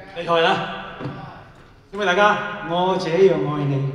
厲害啦！恭喜大家，我這樣愛你。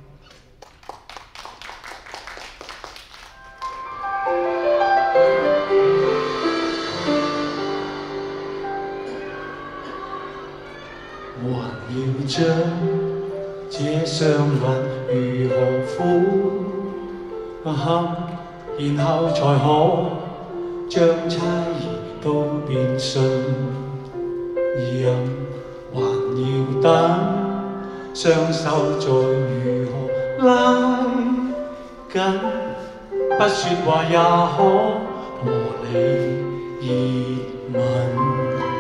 還要將這傷痕如何撫合，然後才可將猜疑都變信任，還要等雙手再如何拉緊，不說話也可和你熱吻。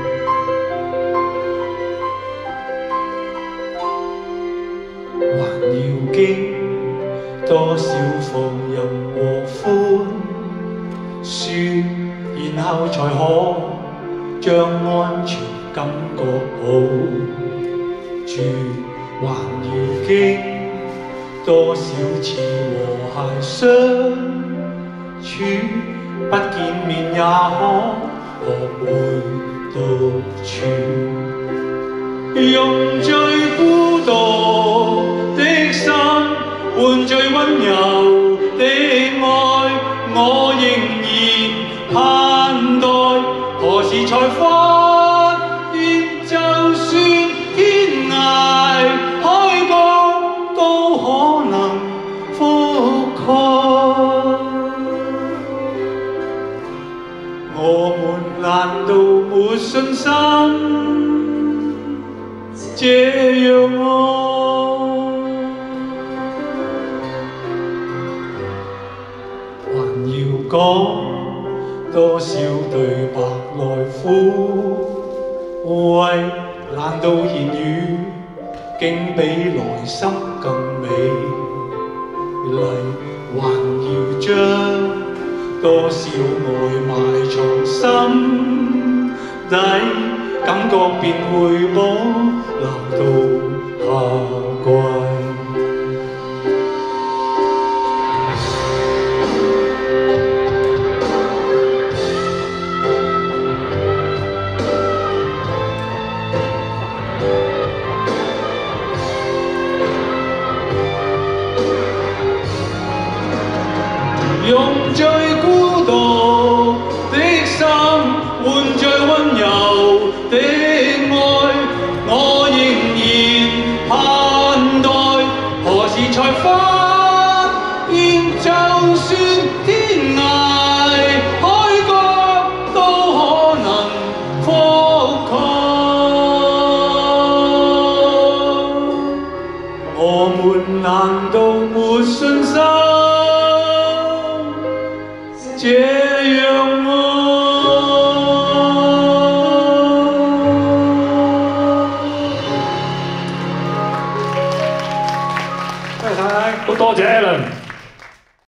還要經多少放任和寬恕，然後才可將安全感覺抱住。還要經多少次和諧相處，不見面也可學會獨處，用最孤獨的心換最溫柔的愛，我仍然盼待何時才發現，就算天涯海角都可能覆蓋。我們難道沒信心這樣愛？還要講多少對白來撫慰？難道言語竟比來心更美麗？還要將多少愛埋藏心底，感覺便會保留到下季。用最孤獨的心換最溫柔的愛，我仍然盼待何時才發現，就算天涯海角都可能覆蓋。我們難道沒信心這樣愛？多謝晒，好多謝 Alan。